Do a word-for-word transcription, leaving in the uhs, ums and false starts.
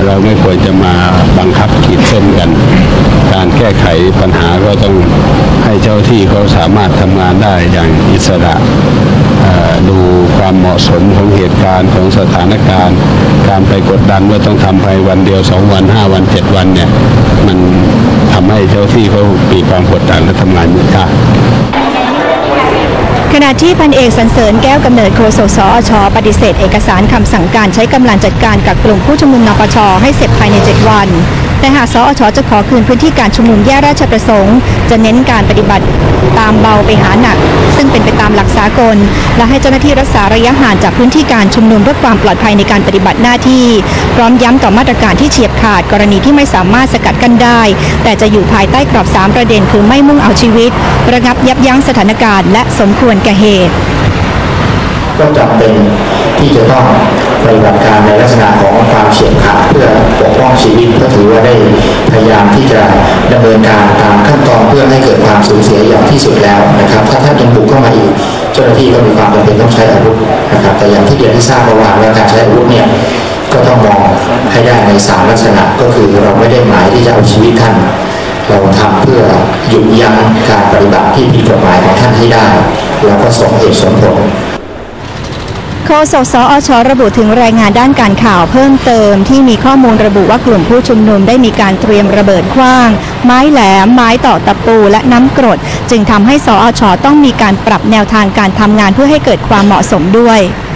เราไม่ควรจะมาบังคับขีดเส้นกันการแก้ไขปัญหาก็ต้องให้เจ้าที่เขาสามารถทำงานได้อย่างอิสระดูความเหมาะสมของเหตุการณ์ของสถานการณ์การไปกดดันว่าต้องทำภายวันเดียวสองวันห้าวันเจ็ดวันเนี่ยมันทำให้เจ้าที่เขามีความกดดันและทำงานยากขณะที่พันเอกสรรเสริญแก้วกำเนิดโฆษกสอช.ปฏิเสธเอกสารคำสั่งการใช้กำลังจัดการกับกลุ่มผู้ชุมนุมนปช.ให้เสร็จภายในเจ็ดวันแต่หากสอช.จะขอคืนพื้นที่การชุมนุมแยกราชประสงค์จะเน้นการปฏิบัติตามเบาไปหาหนักซึ่งเป็นไปตามหลักสากลและให้เจ้าหน้าที่รักษาระยะห่างจากพื้นที่การชุมนุมเพื่อความปลอดภัยในการปฏิบัติหน้าที่พร้อมย้ำต่อมาตรการที่เฉียบขาดกรณีที่ไม่สามารถสกัดกั้นได้แต่จะอยู่ภายใต้กรอบสามประเด็นคือไม่มุ่งเอาชีวิตระงับยับยั้งสถานการณ์และสมควรแก่เหตุก็จำเป็นที่จะต้องปฏิบัติการในลักษณะของความเฉียบขาดเพื่อปกป้องชีวิตก็ถือว่าได้พยายามที่จะดำเนินการตามขั้นตอนเพื่อให้เกิดความสูญเสียอย่างที่สุดแล้วนะครับถ้าท่านยังบุกเข้ามาอีกเจ้าหน้าที่ก็มีความจำเป็นต้องใช้อาวุธนะครับแต่อย่างที่เรียนที่ทราบเมื่อวานว่าการใช้อาวุธเนี่ยก็ต้องมองให้ได้ในสามลักษณะก็คือเราไม่ได้หมายที่จะเอาชีวิตท่านเราทำเพื่อหยุดยั้งการปฏิบัติที่ผิดกฎหมายของท่านให้ได้แล้วก็สมเหตุสมผลโฆษกสอช.ระบุถึงรายงานด้านการข่าวเพิ่มเติมที่มีข้อมูลระบุว่ากลุ่มผู้ชุมนุมได้มีการเตรียมระเบิดขว้างไม้แหลมไม้ตอกตะปูและน้ำกรดจึงทำให้สอช.ต้องมีการปรับแนวทางการทำงานเพื่อให้เกิดความเหมาะสมด้วย